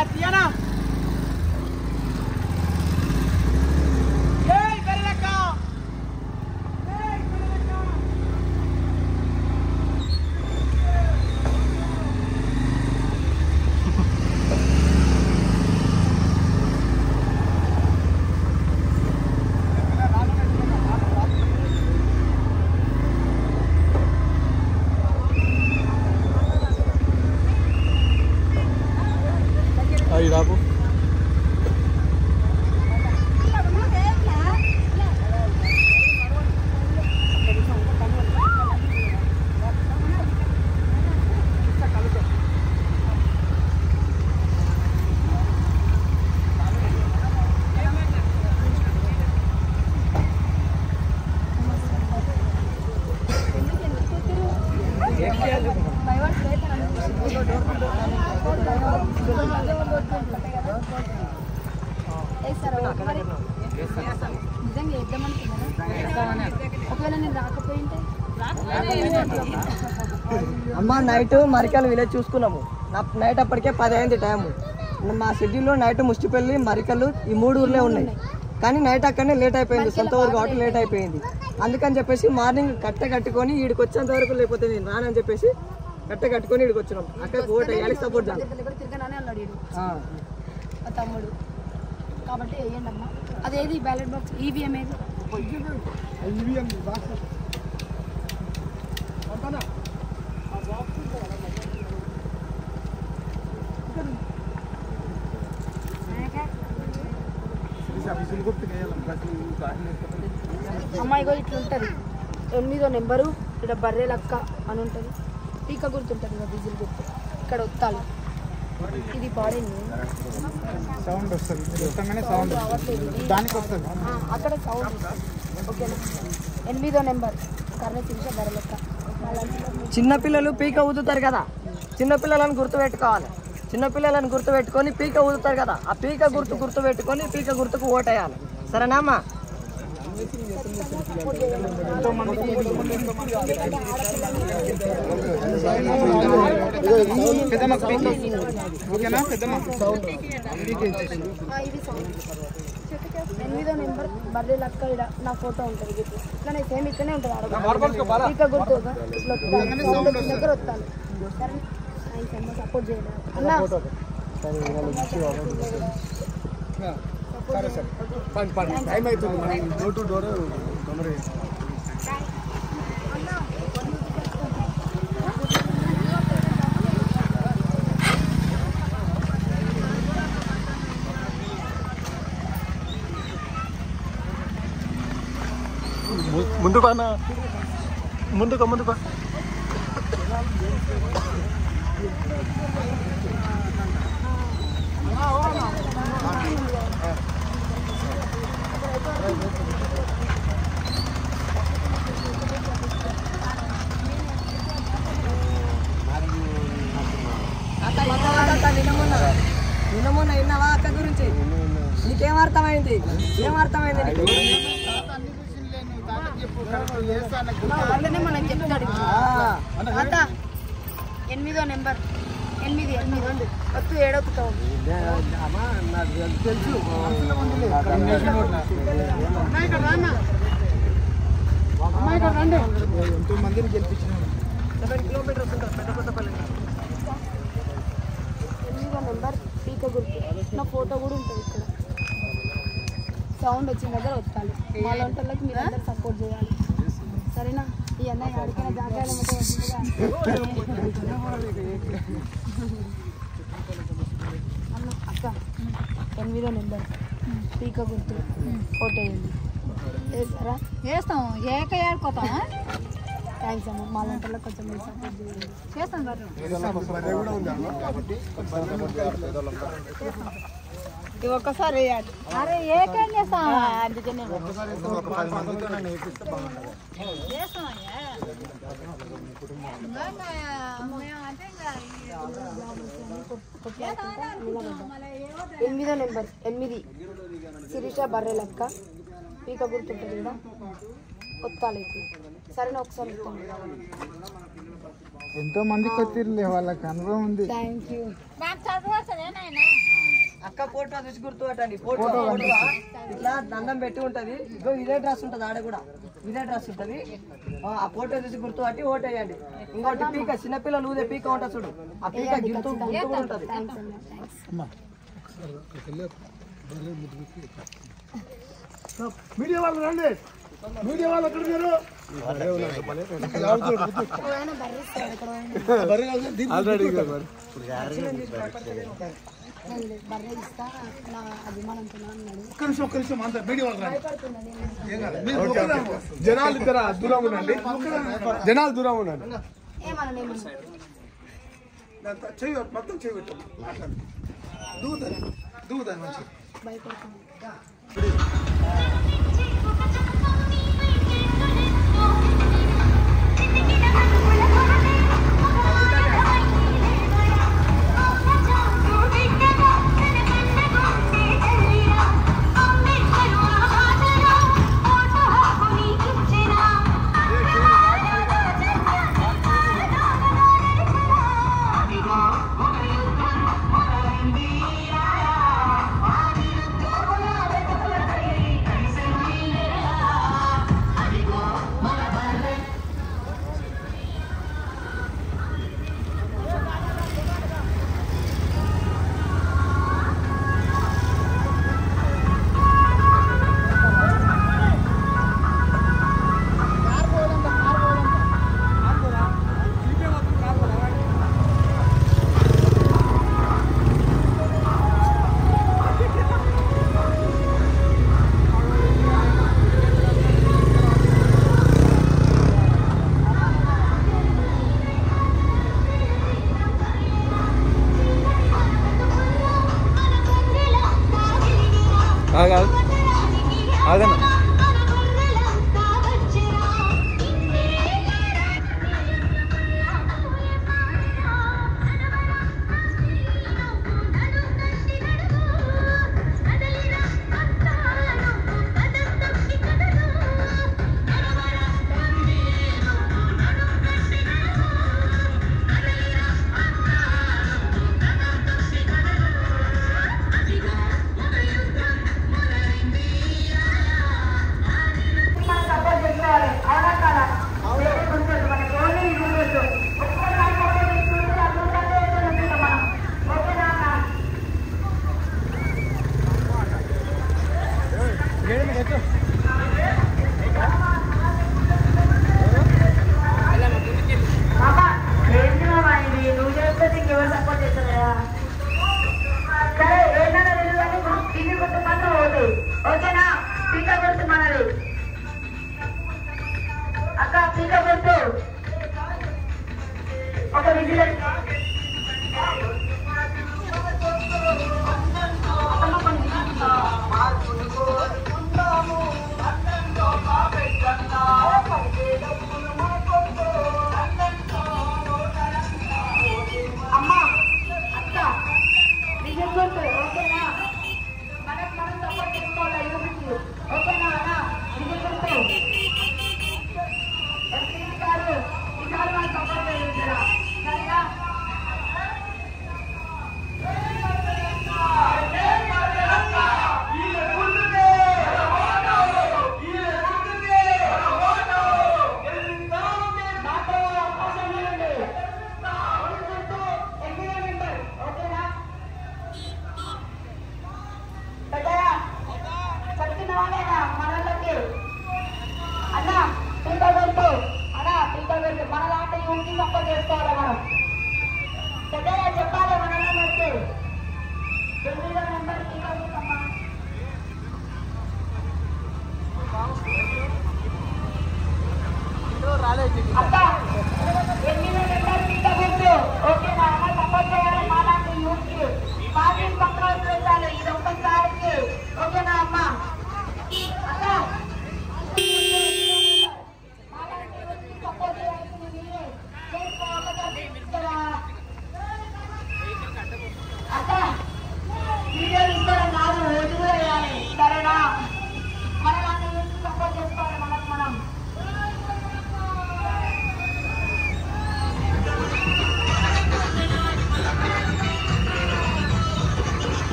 అమ్మ night Marikal village చూసుకున్నాము. Night అప్పటికే 10 అయింది టైము. మా సిటీలో నైట్ ముష్టిపల్లి మరికల్లు ఈ 3 ఊర్లే ఉన్నాయి. కానీ నైట్ అక్కడనే లేట్ అయిపోయింది, సొంత ఊరు కాబట్టి లేట్ అయిపోయింది. అందుకని చెప్పేసి మార్నింగ్ కట్టుకొని ఈడికి వచ్చేంత వరకు లేకపోతే నేను రానని చెప్పేసి కట్టుకొని ఈడికి వచ్చినాం. అక్కడ ఓటు వేయాలి, సపోర్ట్ చేయాలి తమ్ముడు కాబట్టి వేయండి అమ్మా. అదేది బ్యాలెట్ బాక్స్ ఈవీఎం ఏది అమ్మాయి కూడా ఇట్లా ఉంటుంది. 8వ నెంబరు ఇక్కడ బర్రె లక్క అని ఉంటుంది. టీకా గుర్తుంటుంది కదా, డీజిల్ గుర్తు. ఇక్కడ ఒత్తాలి. ఇది పాడేది సౌండ్ వస్తుంది, సౌండ్ దానికి వస్తుంది, అక్కడ సౌండ్ వస్తుంది. ఓకేనా. 8వ నెంబర్ కర్ణ శిరీష బర్రె లక్క. చిన్నపిల్లలు పీక ఊదుతారు కదా, చిన్నపిల్లలను గుర్తుపెట్టుకోవాలి. చిన్నపిల్లలను గుర్తుపెట్టుకొని పీక ఊదుతారు కదా, ఆ పీక గుర్తుపెట్టుకొని పీక గుర్తుకు ఓటేయాలి. సరేనామా? ఎనిమిదో నెంబర్ బర్రె లక్క. ఇక్కడ నా ఫోటో ఉంటుంది. ఇట్లానే సేమ్ ఇట్లనే ఉంటుంది. పీక గుర్తు దగ్గర వస్తాను. సరే సపోర్ట్ చేయాలి అన్నా. టైం అవుతుంది, డోర్ టు డోర్ తొందరగా. ముందుకు అన్న, ముందుకు నిన్నమొన్న విన్నావా అక్క గురించి? నీకేమర్థమైంది? ఏమర్థమైంది? మనం చెప్తాడు. 8వ నెంబర్ 8 వత్తు 7 తెలుసు. ఎంతో మందిని గెలిపించిన 7 కిలోమీటర్స్ ఉంటుంది పెద్దపల్లి. 8వ నెంబర్ పీక గుర్తు. నా ఫోటో కూడా ఉంటుంది ఇక్కడ. సౌండ్ వచ్చిన దగ్గర వస్తాలి. మా వంటలకి మీరు అందరూ సపోర్ట్ చేయాలి. సరేనా? ఈ అన్నయ్య అడిగిన జాగ్రత్త అక్క. 8వ నెంబర్ పీక గుర్తు ఓటేయండి. వేస్తారా? వేస్తాం. ఏడుకోతాం. థ్యాంక్స్ అమ్మ. మా వంటల్లో కొంచెం మీరు సపోర్ట్ చేయండి. చేస్తాం. ఇది ఒక్కసారి వేయాలి. అరే ఏకేం చేస్తాం. అందుకనే ఎనిమిదో నెంబర్ 8 శిరీష బర్రె లక్క. పీక గుర్తుంటుంది కదా, కొత్తాలి. సరేనా? ఒకసారి ఎంతో మందికి వచ్చిర్లే, వాళ్ళకి అనుభవం ఉంది. Thank you. చదువు అక్క ఫోటో చూసి గుర్తుపట్టండి. ఫోటో ఇట్లా దండం పెట్టి ఉంటది. ఇగో ఇదే డ్రెస్ ఉంటది, ఆడ కూడా ఇదే డ్రెస్ ఉంటది. ఆ ఫోటో చూసి గుర్తుపట్టి ఓటు వేయండి. ఇంకోటి పీక, చిన్నపిల్లలు ఊదే పీక ఉంటుంది చూడు, ఆ పీక గుర్తు కూడా ఉంటది. మీడియా వాళ్ళు రండి, మీడియా వాళ్ళు ఎక్కడ మీరు? ఒక్క నిమిషం అంత మీడియా వాళ్ళు రండి. జనాలు ఇద్దరు దూరం ఉండండి, జనాలు దూరం ఉండండి. చెయ్యి మొత్తం చేయబెట్టు, దూగుతాను దూగుతాను మంచి.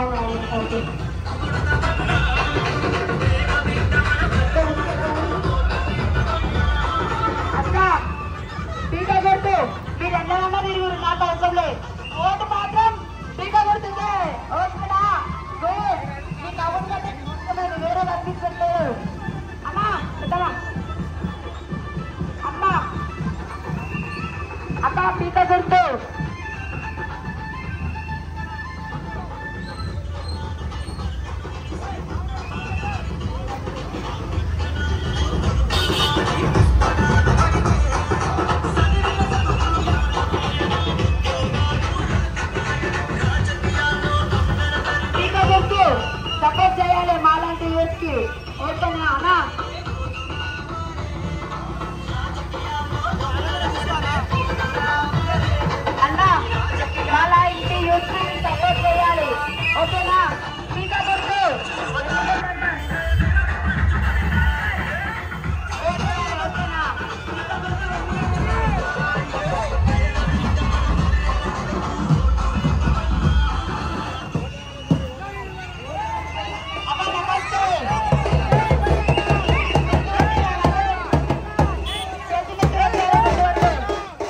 టీకా కొడుతూ మీరు ఎన్నైనా తిరుగురు, నాకు అవసరం లేదు. ఓటు మాత్రం టీకా కొడుతుందే. ఓకేనా? గుడ్. నీకు అవును కంటే చూసుకున్నాను, వేరే కనిపించట్లేదు. అమ్మా పెద్దమ్మా, అమ్మా అమ్మా టీకా కొడుతూ సపోర్ట్ చేయాలి మాలాంటి యూత్ కి. ఓకేనా అన్నా? అన్నా మాలా ఇంటి యూత్ కి సపోర్ట్ చేయాలి. ఓకేనా? టీకా కొడుతూ ఓకేనా?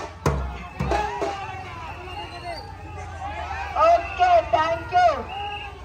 Okay thank you.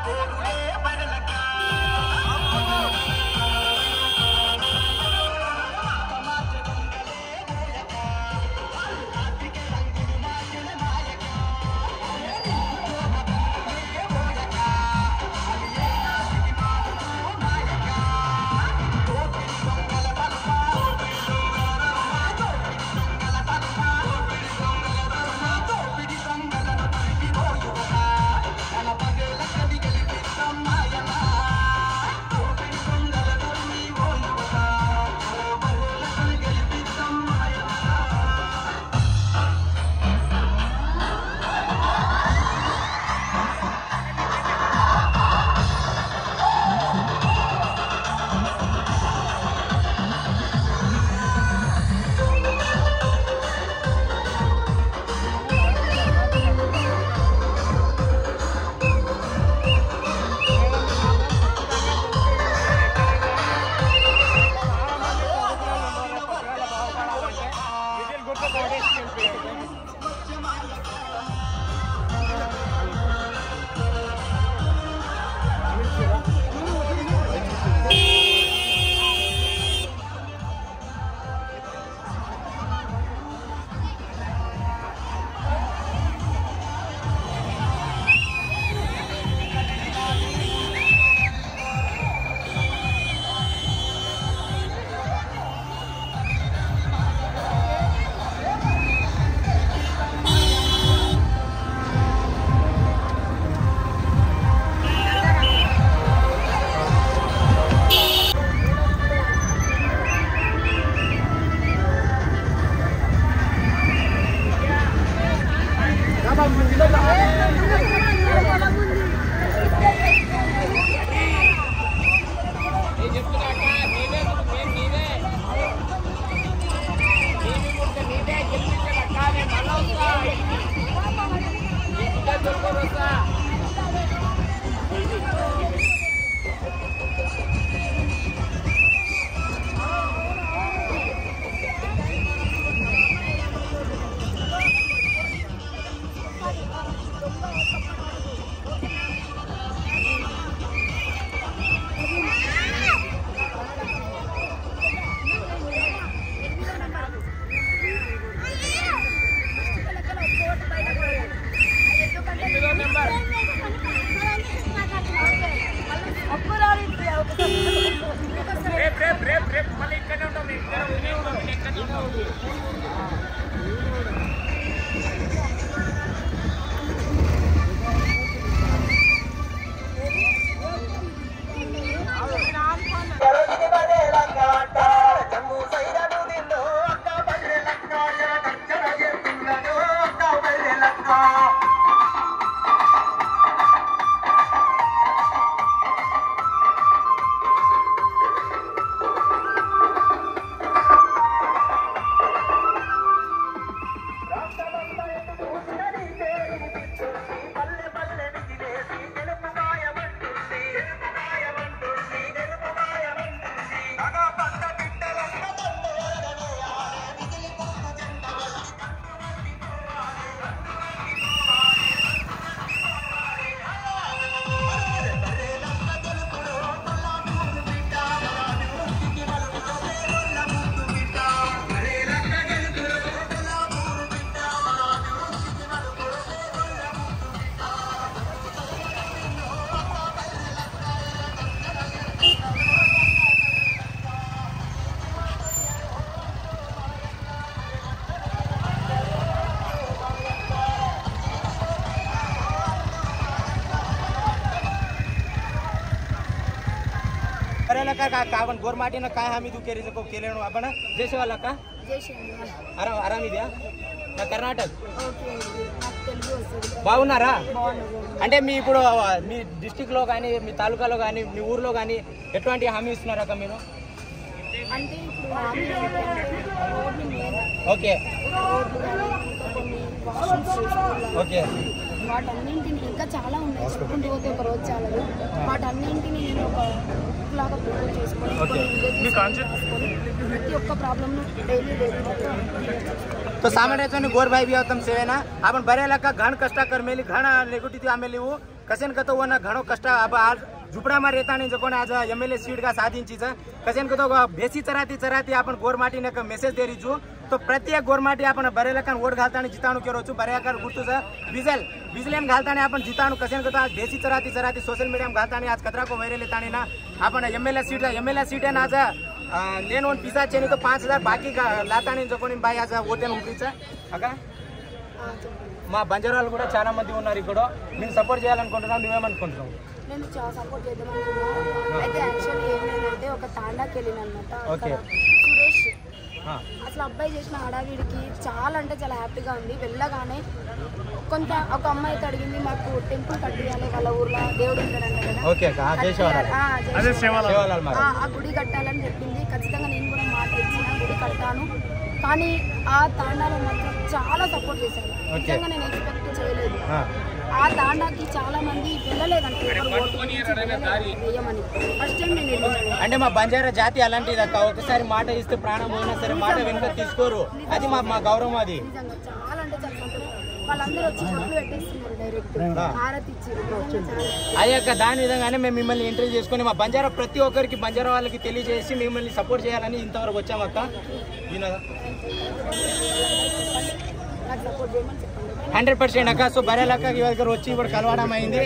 कावन गोरमाटीनं काय हमी तू केली केले आपण जैसे వాళ్ళ అక్క ఆరామిదియా నా కర్ణాటక బాగున్నారా అంటే మీ ఇప్పుడు మీ డిస్ట్రిక్ట్ లో కానీ మీ తాలూకాలో కానీ మీ ఊర్లో కానీ ఎటువంటి హామీ ఇస్తున్నారు అక్క మీరు ఓకే ఓకే వాటన్నింటిని ఇంకా చాలా ఉన్నాయి చెప్పుకుంటూ పోతే ఒక రోజు చాలదు వాటన్నింటిని నేను ఒక లాగా ప్రిపేర్ చేసుకొని प्रति ఒక్క प्रॉब्लम डेली तो सामान्य गोर भाई भी होतम सेवेना आपण बरेला का घण कष्ट कर मेली घण नेगुटी आमेली कसेन कतो वन घणो कष्ट अब आज झुपडामा रहता नहीं जो आज एमएलए सीट का साधिंची छ कसेन कतो बेसी चराती आपण गोरमाटीने मेसेज दे रही छु तो प्रत्येक गोरमाटी आपण बरेलकान वोट घालताना जिताणू केरो छु बरेकर गुर्तु छ बिजलेन घालताना आपण जिताणू कसेन कतो आज बेसी चराती सोशल मीडिया में घालताना आज कचरा को वैरेले ताणी ना आपण एमएलए सीट है आज लेन वन पिसा चेनी तो 5000 बाकी लातानी जो कोणी बाई आज ఓటేन ఉండిచ అక్క మా బంజారాలు కూడా చాలా మంది ఉన్నారు ఇక్కడ నేను సపోర్ట్ చేయాలనుకుంటున్నాను నువ్వేమనుకుంటున్నావు నేను చాలా సపోర్ట్ చేద్దాం అనుకున్నాను అయితే యాక్చువల్లీ ఏమైందంటే ఒక తాండాకి వెళ్ళిన అన్నమాట సురేష్ అసలు అబ్బాయి చేసిన హడావిడికి చాలా అంటే చాలా హ్యాపీగా ఉంది వెళ్ళగానే ఒక అమ్మాయి అయితే అడిగింది మాకు టెంపుల్ కట్టియాలి వాళ్ళ ఊర్లో దేవుడు ఉంటాడు ఆ గుడి కట్టాలని చెప్పింది ఖచ్చితంగా నేను కూడా మాట ఇచ్చిన గుడి కట్టాను కానీ ఆ తాండాలో మాత్రం చాలా సపోర్ట్ చేశారు నిజంగా నేను ఎక్స్పెక్ట్ చేయలేదు ఆ తాండాకి చాలా మంది వెళ్ళలేదంటే ఫస్ట్ టైం నేను అంటే మా బంజారా జాతి అలాంటిది అక్క ఒకసారి మాట ఇస్తే ప్రాణం పోయినా సరే మాట వెనుక తీసుకోరు అది మా గౌరవం అది నిజంగా చాలా అంటే చాలా వాళ్ళందరూ వచ్చి బొట్లు పెట్టేస్తున్నారు డైరెక్ట్ హారతి ఇచ్చారు అయ్యాక దాని విధంగానే మేము మిమ్మల్ని ఇంటర్వ్యూ చేసుకుని మా బంజారా ప్రతి ఒక్కరికి బంజారా వాళ్ళకి తెలియజేసి మిమ్మల్ని సపోర్ట్ చేయాలని ఇంతవరకు వచ్చామక్క 100% అక్క సో బరేలక్క దగ్గర వచ్చి ఇప్పుడు కలవడం అయింది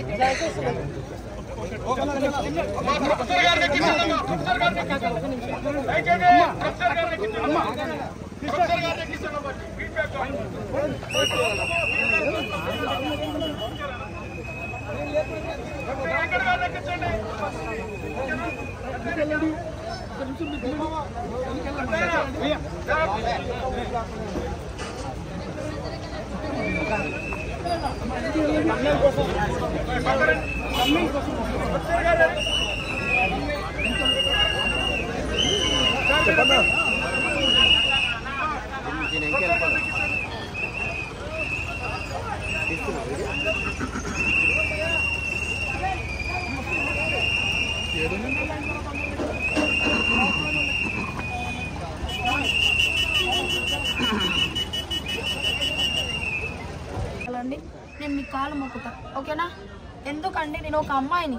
నేను మీ కాలు మొక్కుతా ఓకేనా ఎందుకంటే నేను ఒక అమ్మాయిని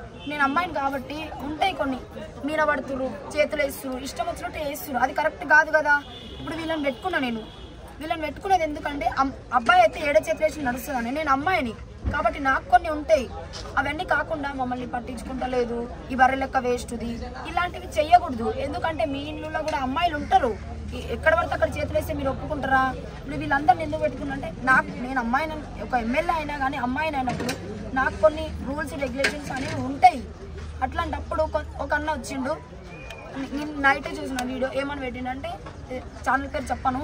కాబట్టి ఉంటాయి కొన్ని మీద పడుతురు చేతులు వేస్తురు ఇష్టం వచ్చినట్టు వేస్తురు అది కరెక్ట్ కాదు కదా ఇప్పుడు వీళ్ళని పెట్టుకునేది ఎందుకంటే అబ్బాయి అయితే ఏడ చేతులు వేసి నడుస్తుందని నేను అమ్మాయిని కాబట్టి నాకు కొన్ని ఉంటాయి అవన్నీ కాకుండా మమ్మల్ని పట్టించుకుంటలేదు ఈ బర్రె లెక్క వేస్ట్ది ఇలాంటివి చెయ్యకూడదు ఎందుకంటే మీ ఇంట్లో కూడా అమ్మాయిలు ఉంటారు ఎక్కడ పడితే అక్కడ చేతులు వేస్తే మీరు ఒప్పుకుంటారా ఇప్పుడు వీళ్ళందరినీ ఎందుకు పెట్టుకున్నంటే నేను అమ్మాయిని ఒక ఎమ్మెల్యే అయినా కానీ అమ్మాయిని అయినప్పుడు నాకు కొన్ని రూల్స్ రెగ్యులేషన్స్ అనేవి ఉంటాయి అట్లాంటప్పుడు ఒక అన్న వచ్చిండు నేను నైటే చూసిన వీడియో ఏమని పెట్టిండంటే ఛానల్ పేరు చెప్పను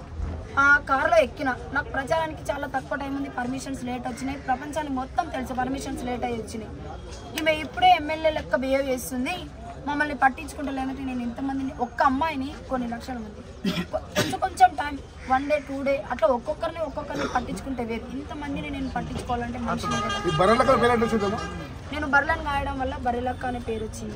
ఆ కార్లో ఎక్కిన నాకు ప్రచారానికి చాలా తక్కువ టైం ఉంది పర్మిషన్స్ లేట్ వచ్చినాయి ప్రపంచానికి మొత్తం తెలుసు పర్మిషన్స్ లేట్ అయ్యి వచ్చినాయి ఈమె ఇప్పుడే ఎమ్మెల్యే లెక్క బిహేవ్ చేస్తుంది మమ్మల్ని పట్టించుకుంటలేనంటే నేను ఇంతమందిని ఒక్క అమ్మాయిని కొన్ని లక్షల మంది కొంచెం టైం 1 డే 2 డే అట్లా ఒక్కొక్కరిని పట్టించుకుంటే వేరు ఇంతమందిని నేను పట్టించుకోవాలంటే మనిషిని నేను బర్రెలను కాయడం వల్ల బర్రెలక్క అనే పేరు వచ్చింది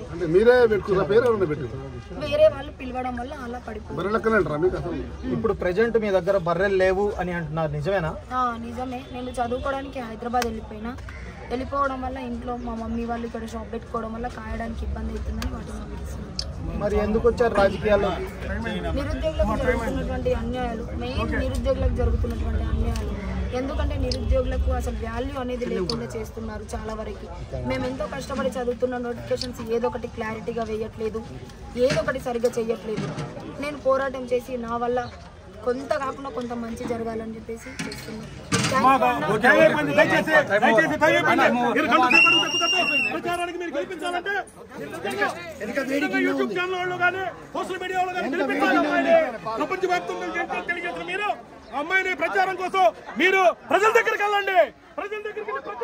వేరే వాళ్ళు పిలవడం వల్ల అలా పడిపోయింది ఇప్పుడు ప్రెజెంట్ మీ దగ్గర బర్రెలు లేవు అని అంటున్నారు నిజమేనా నిజమే నేను చదువుకోవడానికి హైదరాబాద్ వెళ్ళిపోవడం వల్ల ఇంట్లో మా మమ్మీ వాళ్ళు ఇక్కడ షాప్ పెట్టుకోవడం వల్ల కాయడానికి ఇబ్బంది అవుతుందని వాటిని పంపిస్తున్నాను మరి ఎందుకు వచ్చారు రాజకీయాల్లో నిరుద్యోగులకు జరుగుతున్నటువంటి అన్యాయాలు మెయిన్ నిరుద్యోగులకు జరుగుతున్నటువంటి అన్యాయాలు ఎందుకంటే నిరుద్యోగులకు అసలు వాల్యూ అనేది లేకుండా చేస్తున్నారు చాలా వరకు మేము ఎంతో కష్టపడి చదువుతున్న నోటిఫికేషన్స్ ఏదో ఒకటి క్లారిటీగా వేయట్లేదు ఏదో ఒకటి సరిగ్గా చేయట్లేదు నేను పోరాటం చేసి నా వల్ల కొంత కాకుండా కొంత మంచి జరగాలని చెప్పేసి చేస్తున్నాను అమ్మాయిని ప్రచారం కోసం మీరు ప్రజల దగ్గరికి వెళ్ళండి ప్రజల దగ్గరికి